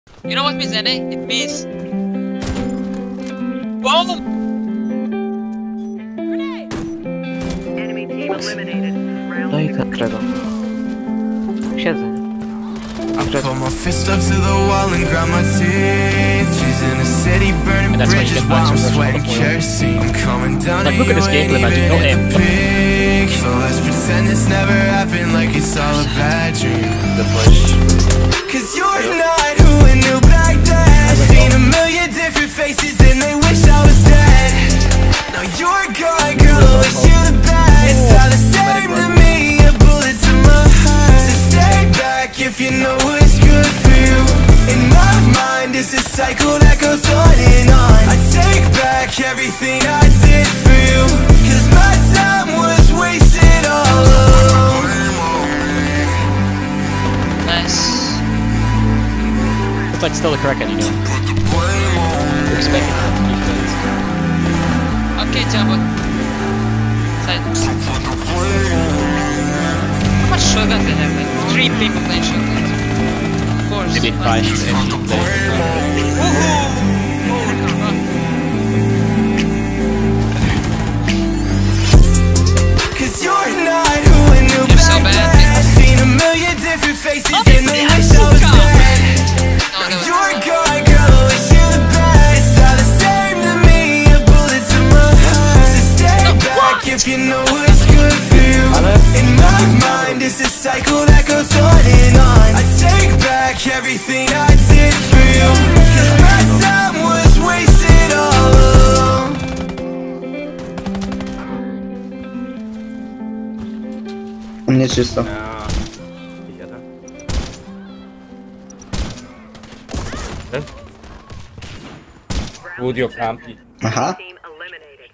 You know what means NA? It means... Boom! Enemy team eliminated. No i tak kredą. Siedzę. Put my fist up to the wall and grind my teeth. She's in the city burning bridges while I'm sweating kerosene. I'm coming down to you and even at the peak. So let's pretend this never happened like it's all a bad dream. Cause you're not who I knew back then. I've seen a million different faces and they wish I was dead. Now you're gone, girl, I wish you the best. It's all the same to me, a bullet to my head. So stay back if you know what's good for you. In my mind, it's a cycle that goes on and on. I take back everything I did for you. Cause my time was wasted all alone. Nice. It's like still the correct one, you know. You're expecting that to be good. Okay, Jabba. Side. How much shotguns they have? Like 3 people playing shotguns. Of course. Maybe 5 if you play. Cause you're not who I knew You're so back bad. then. I've seen a million different faces and they wish I was dead. Now you're gone, girl, I wish you the best. It's all the same to me, a bullet to my head. So stay back if you know what's good for you. In my mind, it's a cycle that goes on and on. I take back everything I did for you. Cause my time was wasted all alone. U mnie czysto. Audio campi. Aha. Team